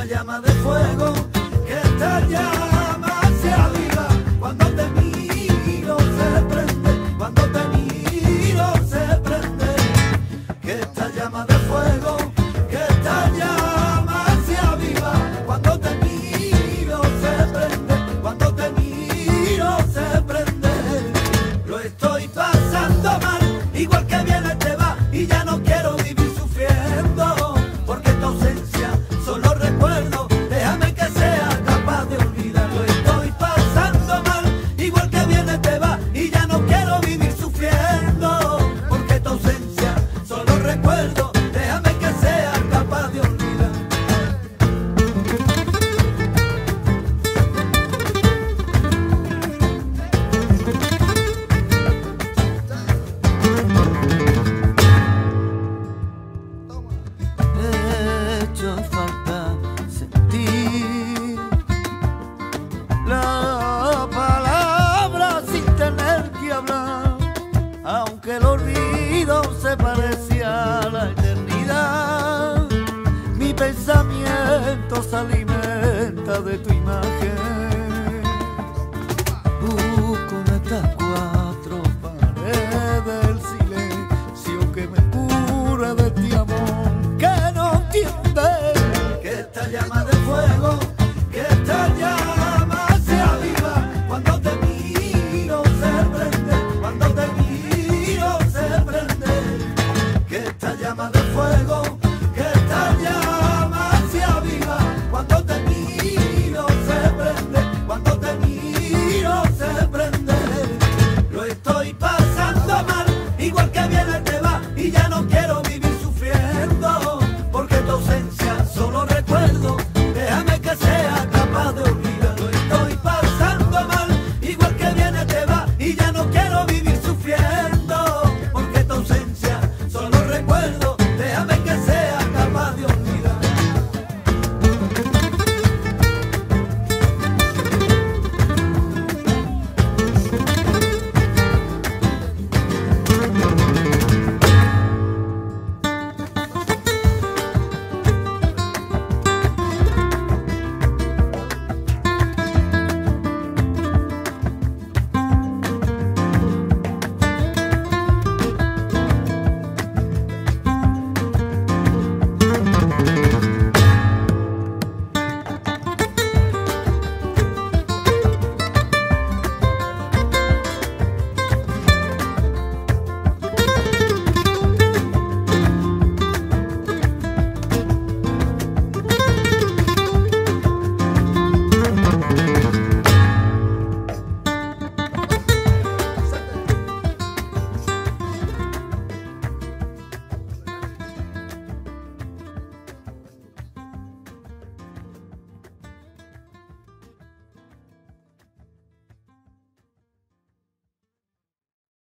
esta llama de fuego, que esta llama se aviva cuando te miro se prende, cuando te miro se prende, que esta llama de fuego, que esta llama se aviva cuando te miro se prende, cuando te miro se prende. Lo estoy pasando mal, igual que viene te va y ya no quiero vivir sufriendo, porque tu ausencia solo recuerdo, déjame que sea capaz de olvidarlo. Estoy pasando mal, igual que viene te va y ya no quiero vivir sufriendo, porque tu ausencia solo recuerdo, déjame que sea capaz de olvidar. He hecho falta sentir la palabra sin tener que hablar, aunque el olvido se parecía a la eternidad. Mi pensamiento se alimenta de tu imagen. Busco en estas cuatro paredes el silencio que me cura de ti, amor, que no entiendes. Que esta llama de fuego,